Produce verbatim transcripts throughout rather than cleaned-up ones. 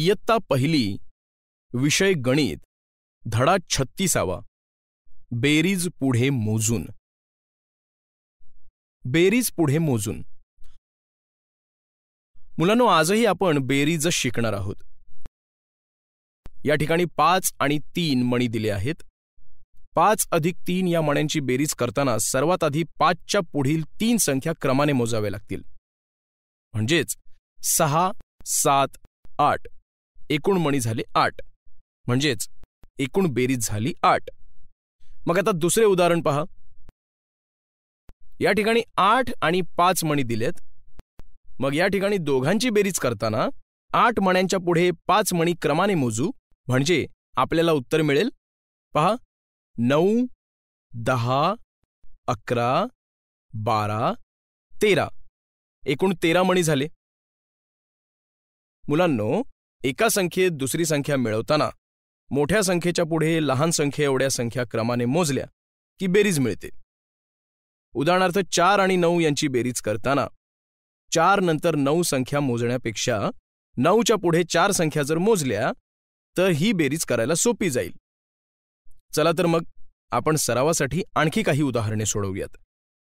इयत्ता पहिली, विषय गणित, धडा छत्तीसावा. बेरीज पुढे मोजून. बेरीज पुढे मोजून. मुलांनो, आजही आपण बेरीज शिकणार आहोत. या ठिकाणी पाच आणि तीन मणी दिले आहेत. पाच अधिक तीन या मण्यांची बेरीज करताना सर्वात आधी पाचच्या पुढील तीन संख्या क्रमाने मोजाव्या लागतील. म्हणजेच सहा, सात, आठ. एकूण मणी झाले आठ. म्हणजेच एकूण बेरीज झाली आठ. मग आता दुसरे उदाहरण पहा. या ठिकाणी आठ आणि पाच मणी दिलेत. मग या ठिकाणी दोघांची बेरीज करताना आठ मण्यांच्या पुढे पाच मणी क्रमाने मोजू. म्हणजे आपल्याला उत्तर मिळेल. पहा, नऊ, दहा, अकरा, बारा, तेरा. एकूण तेरा मणी झाले. मुलांनो, एका संख्येत दुसरी संख्या मिळवताना मोठ्या संख्येच्या पुढे लहान संख्ये एवढ्या संख्या क्रमाने मोजल्या की बेरीज मिळते. उदाहरणार्थ चार आणि नऊ यांची बेरीज करताना चार नंतर नऊ संख्या मोजण्यापेक्षा नऊच्या पुढे चार संख्या जर मोजल्या तर ही बेरीज करायला सोपी जाईल. चला तर मग आपण सरावासाठी आणखी काही उदाहरणे सोडवूयात.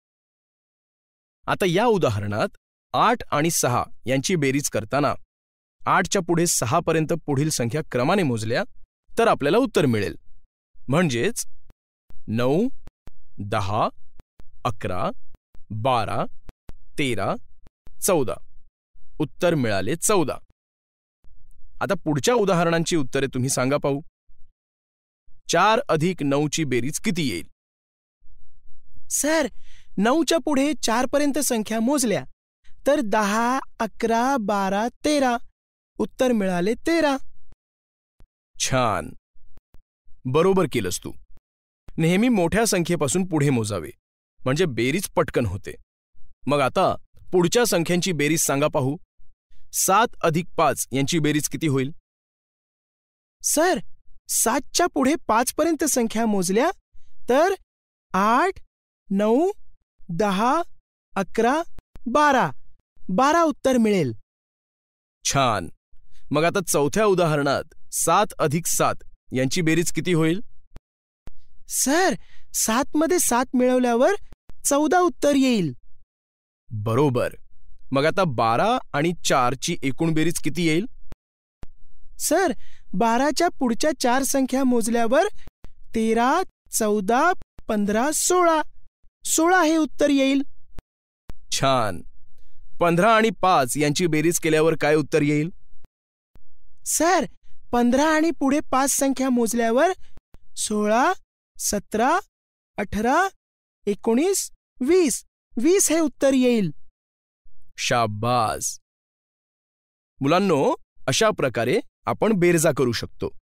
आता या उदाहरणात आठ आणि सहा यांची बेरीज करताना आठच्या पुढे सहा पर्यंत पुढील संख्या क्रमाने मोजल्या तर आपल्याला उत्तर मिळेल. म्हणजेच नऊ, दहा, अकरा, बारा, तेरा, चौदा. उत्तर मिळाले चौदा. आता पुढच्या उदाहरणांची उत्तरे तुम्ही सांगा पाहू. चार अधिक नऊची बेरीज किती येईल? सर, नऊच्या पुढे चार पर्यंत संख्या मोजल्या तर दहा, अकरा, बारा, तेरा. उत्तर मिळाले तेरा. छान, बरोबर केलंस तू. नेहमी मोठ्या संख्येपासून पुढे मोजावे म्हणजे बेरीज पटकन होते. मग आता पुढच्या संख्यांची बेरीज सांगा पाहू. सात अधिक पाच यांची बेरीज किती होईल? सर, सातच्या पुढे पाच पर्यंत संख्या मोजल्या तर आठ, नऊ, दहा, अकरा, बारा. बारा उत्तर मिळेल. छान. मग आता चौथ्या उदाहरणात सात अधिक सात यांची बेरीज किती होईल? सर, सात मध्ये सात मिळवल्यावर चौदा उत्तर येईल. बरोबर. मग आता बारा आणि चारची एकूण बेरीज किती येईल? सर, बाराच्या पुढच्या चार संख्या मोजल्यावर तेरा, चौदा, पंधरा, सोळा. सोळा हे उत्तर येईल. छान. पंधरा आणि पाच यांची बेरीज केल्यावर काय उत्तर येईल? सर, पंधरा आणि पुढे पाच संख्या मोजल्यावर सोळा, सतरा, अठरा, एकोणीस, वीस. वीस हे उत्तर येईल. शाबास. मुलांनो, अशा प्रकारे आपण बेरजा करू शकतो.